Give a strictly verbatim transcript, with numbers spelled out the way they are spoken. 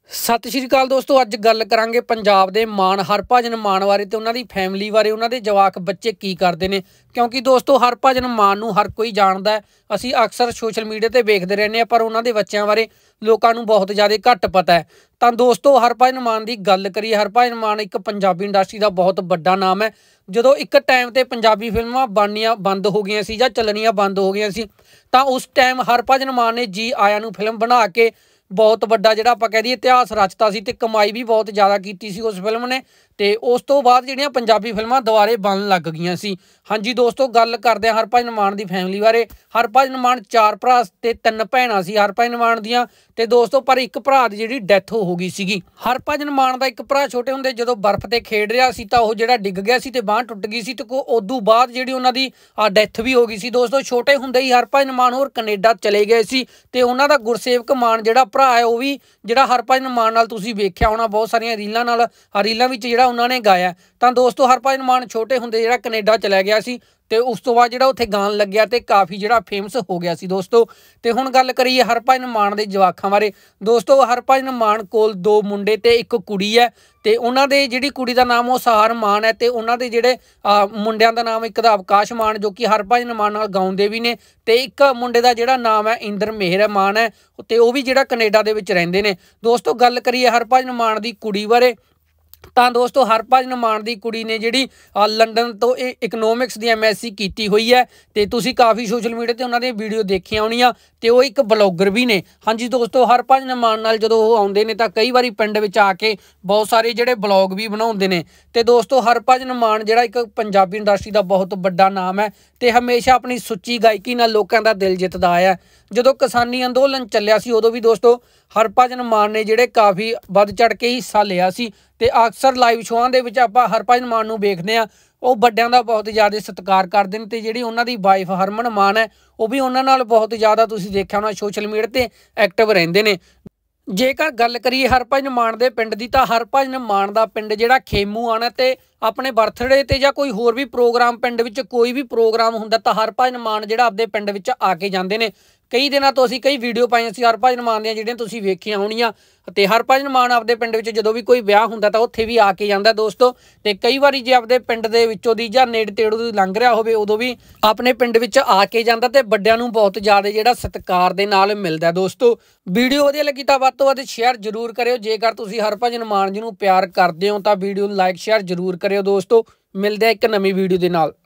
ਸਤਿ ਸ਼੍ਰੀ ਅਕਾਲ ਦੋਸਤੋ, ਅੱਜ ਗੱਲ ਕਰਾਂਗੇ ਪੰਜਾਬ ਦੇ ਮਾਨ ਹਰਭਜਨ ਮਾਨ ਬਾਰੇ ਤੇ ਉਹਨਾਂ ਦੀ ਫੈਮਿਲੀ ਬਾਰੇ। ਉਹਨਾਂ ਦੇ ਜਵਾਕ ਬੱਚੇ ਕੀ ਕਰਦੇ ਨੇ, ਕਿਉਂਕਿ ਦੋਸਤੋ ਹਰਭਜਨ ਮਾਨ ਨੂੰ ਹਰ ਕੋਈ ਜਾਣਦਾ। ਅਸੀਂ ਅਕਸਰ ਸੋਸ਼ਲ ਮੀਡੀਆ ਤੇ ਵੇਖਦੇ ਰਹਿੰਦੇ ਹਾਂ, ਪਰ ਉਹਨਾਂ ਦੇ ਬੱਚਿਆਂ ਬਾਰੇ ਲੋਕਾਂ ਨੂੰ ਬਹੁਤ ਜ਼ਿਆਦਾ ਘੱਟ ਪਤਾ ਹੈ। ਤਾਂ ਦੋਸਤੋ ਹਰਭਜਨ ਮਾਨ ਦੀ ਗੱਲ ਕਰੀਏ, ਹਰਭਜਨ ਮਾਨ ਇੱਕ ਪੰਜਾਬੀ ਇੰਡਸਟਰੀ ਦਾ ਬਹੁਤ ਵੱਡਾ ਨਾਮ ਹੈ। ਜਦੋਂ ਇੱਕ ਟਾਈਮ ਤੇ ਪੰਜਾਬੀ ਫਿਲਮਾਂ ਬਣਨੀਆਂ ਬੰਦ ਹੋ ਗਈਆਂ ਸੀ ਜਾਂ ਚੱਲਣੀਆਂ ਬੰਦ ਹੋ ਗਈਆਂ ਸੀ, ਤਾਂ ਉਸ ਟਾਈਮ ਹਰਭਜਨ ਮਾਨ ਨੇ ਜੀ ਆਇਆਂ ਨੂੰ ਫਿਲਮ ਬਣਾ ਕੇ ਬਹੁਤ ਵੱਡਾ ਜਿਹੜਾ ਆਪਾਂ ਕਹਿ ਦਈਏ ਇਤਿਹਾਸ ਰਚਤਾ ਸੀ, ਤੇ ਕਮਾਈ ਵੀ ਬਹੁਤ ਜ਼ਿਆਦਾ ਕੀਤੀ ਸੀ ਉਸ ਫਿਲਮ ਨੇ। ਤੇ ਉਸ ਤੋਂ ਬਾਅਦ ਜਿਹੜੀਆਂ ਪੰਜਾਬੀ ਫਿਲਮਾਂ ਦੁਬਾਰੇ ਬਣਨ ਲੱਗ ਗਈਆਂ ਸੀ। ਹਾਂਜੀ ਦੋਸਤੋ, ਗੱਲ ਕਰਦੇ ਹਾਂ ਹਰਭਜਨ ਮਾਨ ਦੀ ਫੈਮਿਲੀ ਬਾਰੇ। ਹਰਭਜਨ ਮਾਨ ਚਾਰ ਭਰਾ ਤੇ ਤਿੰਨ ਭੈਣਾਂ ਸੀ ਹਰਭਜਨ ਮਾਨ ਦੀਆਂ। ਤੇ ਦੋਸਤੋ ਪਰ ਇੱਕ ਭਰਾ ਦੀ ਜਿਹੜੀ ਡੈਥ ਹੋ ਗਈ ਸੀਗੀ। ਹਰਭਜਨ ਮਾਨ ਦਾ ਇੱਕ ਭਰਾ ਛੋਟੇ ਹੁੰਦੇ ਜਦੋਂ ਬਰਫ਼ ਤੇ ਖੇਡ ਰਿਹਾ ਸੀ ਤਾਂ ਉਹ ਜਿਹੜਾ ਡਿੱਗ ਗਿਆ ਸੀ ਤੇ ਬਾਂਹ ਟੁੱਟ ਗਈ ਸੀ, ਤੇ ਉਦੋਂ ਬਾਅਦ ਜਿਹੜੀ ਉਹਨਾਂ ਦੀ ਡੈਥ ਵੀ ਹੋ ਗਈ ਸੀ। ਦੋਸਤੋ ਛੋਟੇ ਹੁੰਦੇ ਹੀ ਹਰਭਜਨ ਮਾਨ ਹੋਰ ਕੈਨੇਡਾ ਚਲੇ ਗਏ ਸੀ, ਤੇ ਉਹਨਾਂ ਦਾ ਗੁਰਸੇਵਕ ਮਾਨ ਜਿਹੜਾ ਭਰਾ ਹੈ ਉਹ ਵੀ ਜਿਹੜਾ ਹਰਭਜਨ ਮਾਨ ਨਾਲ ਤੁਸੀਂ ਵੇਖਿਆ ਹੋਣਾ ਬਹੁਤ ਸਾਰੀਆਂ ਰੀਲਾਂ ਨਾਲ ਰੀਲਾਂ ਵਿੱਚ ਜਿਹੜਾ ਉਹਨਾਂ ਨੇ ਗਾਇਆ। ਤਾਂ ਦੋਸਤੋ ਹਰਭਜਨ ਮਾਨ ਛੋਟੇ ਹੁੰਦੇ ਜਿਹੜਾ ਕੈਨੇਡਾ ਚਲਾ ਗਿਆ ਸੀ, ਤੇ ਉਸ ਤੋਂ ਬਾਅਦ ਜਿਹੜਾ ਉੱਥੇ ਗਾਣ ਲੱਗਿਆ ਤੇ ਕਾਫੀ ਜਿਹੜਾ ਫੇਮਸ ਹੋ ਗਿਆ ਸੀ ਦੋਸਤੋ। ਤੇ ਹੁਣ ਗੱਲ ਕਰੀਏ ਹਰਭਜਨ ਮਾਨ ਦੇ ਜਵਾਕਾਂ ਬਾਰੇ। ਦੋਸਤੋ ਹਰਭਜਨ ਮਾਨ ਕੋਲ ਦੋ ਮੁੰਡੇ ਤੇ ਇੱਕ ਕੁੜੀ ਹੈ, ਤੇ ਉਹਨਾਂ ਦੇ ਜਿਹੜੀ ਕੁੜੀ ਦਾ ਨਾਮ ਉਹ ਸਹਾਰ ਮਾਨ ਹੈ, ਤੇ ਉਹਨਾਂ ਦੇ ਜਿਹੜੇ ਮੁੰਡਿਆਂ ਦਾ ਨਾਮ ਇੱਕ ਦਾ ਅਵਕਾਸ਼ ਮਾਨ ਜੋ ਕਿ ਹਰਭਜਨ ਮਾਨ ਨਾਲ ਗਾਉਂਦੇ ਵੀ ਨੇ, ਤੇ ਇੱਕ ਮੁੰਡੇ ਦਾ ਜਿਹੜਾ ਨਾਮ ਹੈ ਇੰਦਰ ਮਿਹਰ ਮਾਨ ਹੈ, ਤੇ ਉਹ ਵੀ ਜਿਹੜਾ ਕੈਨੇਡਾ ਦੇ ਵਿੱਚ ਰਹਿੰਦੇ ਨੇ। ਦੋਸਤੋ ਗੱਲ ਕਰੀਏ ਹਰਭਜਨ ਮਾਨ ਦੀ ਕੁੜੀ ਬਾਰੇ, ਤਾਂ ਦੋਸਤੋ ਹਰਭਜਨ ਮਾਨ ਦੀ ਕੁੜੀ ਨੇ ਜਿਹੜੀ ਲੰਡਨ ਤੋਂ ਇਹ ਇਕਨੋਮਿਕਸ ਦੀ ਐਮ ਐਸ ਸੀ ਕੀਤੀ ਹੋਈ ਹੈ, ਤੇ ਤੁਸੀਂ ਕਾਫੀ ਸੋਸ਼ਲ ਮੀਡੀਆ ਤੇ ਉਹਨਾਂ ਦੀਆਂ ਵੀਡੀਓ ਦੇਖੀਆਂ ਹੋਣੀਆਂ, ਤੇ ਉਹ ਇੱਕ ਬਲੌਗਰ ਵੀ ਨੇ। ਹਾਂਜੀ ਦੋਸਤੋ ਹਰਭਜਨ ਮਾਨ ਨਾਲ ਜਦੋਂ ਉਹ ਆਉਂਦੇ ਨੇ ਤਾਂ ਕਈ ਵਾਰੀ ਪਿੰਡ ਵਿੱਚ ਆ ਕੇ ਬਹੁਤ ਸਾਰੇ ਜਿਹੜੇ ਬਲੌਗ ਵੀ ਬਣਾਉਂਦੇ ਨੇ। ਤੇ ਦੋਸਤੋ ਹਰਭਜਨ ਮਾਨ ਜਿਹੜਾ ਇੱਕ ਪੰਜਾਬੀ ਇੰਡਸਟਰੀ ਦਾ ਬਹੁਤ ਵੱਡਾ ਨਾਮ ਹੈ, ਤੇ ਹਮੇਸ਼ਾ ਆਪਣੀ ਸੁੱਚੀ ਗਾਇਕੀ ਨਾਲ ਲੋਕਾਂ ਦਾ ਦਿਲ ਜਿੱਤਦਾ ਆਇਆ। ਜਦੋਂ ਕਿਸਾਨੀ ਅੰਦੋਲਨ ਚੱਲਿਆ ਸੀ ਉਦੋਂ ਵੀ ਦੋਸਤੋ ਹਰਭਜਨ ਮਾਨ ਨੇ ਜਿਹੜੇ ਕਾਫੀ ਵੱਧ ਚੜ ਕੇ ਹਿੱਸਾ ਲਿਆ ਸੀ, ਤੇ ਅਕਸਰ ਲਾਈਵ ਸ਼ੋਆਂ ਦੇ ਵਿੱਚ ਆਪਾਂ ਹਰਭਜਨ ਮਾਨ ਨੂੰ ਵੇਖਦੇ ਹਾਂ। ਉਹ ਵੱਡਿਆਂ ਦਾ ਬਹੁਤ ਜ਼ਿਆਦਾ ਸਤਿਕਾਰ ਕਰਦੇ ਨੇ, ਤੇ ਜਿਹੜੀ ਉਹਨਾਂ ਦੀ ਵਾਈਫ ਹਰਮਨ ਮਾਨ ਹੈ ਉਹ ਵੀ ਉਹਨਾਂ ਨਾਲ ਬਹੁਤ ਜ਼ਿਆਦਾ ਤੁਸੀਂ ਦੇਖਿਆ ਹੋਣਾ ਸੋਸ਼ਲ ਮੀਡੀਆ ਤੇ ਐਕਟਿਵ ਰਹਿੰਦੇ ਨੇ। ਜੇਕਰ ਗੱਲ ਕਰੀਏ ਹਰਭਜਨ ਮਾਨ ਦੇ ਪਿੰਡ ਦੀ, ਤਾਂ ਹਰਭਜਨ ਮਾਨ ਦਾ ਪਿੰਡ ਜਿਹੜਾ ਖੇਮੂ ਆਣਾ, ਤੇ ਆਪਣੇ ਬਰਥਡੇ ਤੇ ਜਾਂ ਕੋਈ ਹੋਰ ਵੀ ਪ੍ਰੋਗਰਾਮ ਪਿੰਡ ਵਿੱਚ ਕੋਈ ਵੀ ਪ੍ਰੋਗਰਾਮ ਹੁੰਦਾ ਤਾਂ ਹਰਭਜਨ ਮਾਨ ਜਿਹੜਾ ਆਪਦੇ ਪਿੰਡ ਵਿੱਚ ਆ ਕੇ ਜਾਂਦੇ ਨੇ। ਕਈ ਦਿਨਾਂ ਤੋਂ ਅਸੀਂ ਕਈ ਵੀਡੀਓ ਪਾਈਆਂ ਸੀ ਹਰਭਜਨ ਮਾਨ ਦੀਆਂ ਜਿਹੜੀਆਂ ਤੁਸੀਂ ਵੇਖੀਆਂ ਹੋਣੀਆਂ। ਤੇ ਹਰਭਜਨ ਮਾਨ ਆਪਦੇ ਪਿੰਡ ਵਿੱਚ ਜਦੋਂ ਵੀ ਕੋਈ ਵਿਆਹ ਹੁੰਦਾ ਤਾਂ ਉੱਥੇ ਵੀ ਆ ਕੇ ਜਾਂਦਾ ਦੋਸਤੋ। ਤੇ ਕਈ ਵਾਰੀ ਜੇ ਆਪਦੇ ਪਿੰਡ ਦੇ ਵਿੱਚੋਂ ਦੀ ਜਾਂ ਨੇੜੇ ਤੇੜੋਂ ਦੀ ਲੰਘ ਰਿਹਾ ਹੋਵੇ ਉਦੋਂ ਵੀ ਆਪਣੇ ਪਿੰਡ ਵਿੱਚ ਆ ਕੇ ਜਾਂਦਾ, ਤੇ ਵੱਡਿਆਂ ਨੂੰ ਬਹੁਤ ਜ਼ਿਆਦਾ ਜਿਹੜਾ ਸਤਿਕਾਰ ਦੇ ਨਾਲ ਮਿਲਦਾ ਦੋਸਤੋ। ਵੀਡੀਓ ਵਧੀਆ ਲੱਗੀ ਤਾਂ ਵੱਧ ਤੋਂ ਵੱਧ ਸ਼ੇਅਰ ਜ਼ਰੂਰ ਕਰਿਓ। ਜੇਕਰ ਤੁਸੀਂ ਹਰਭਜਨ ਮਾਨ ਜੀ ਨੂੰ ਪਿਆਰ ਕਰਦੇ ਹੋ ਤਾਂ ਵੀਡੀਓ ਨੂੰ ਲਾਈਕ ਸ਼ੇਅਰ ਜ਼ਰੂਰ ਕਰਿਓ ਦੋਸਤੋ। ਮਿਲਦੇ ਆ ਇੱਕ ਨਵੀਂ ਵੀਡੀਓ ਦੇ ਨਾਲ।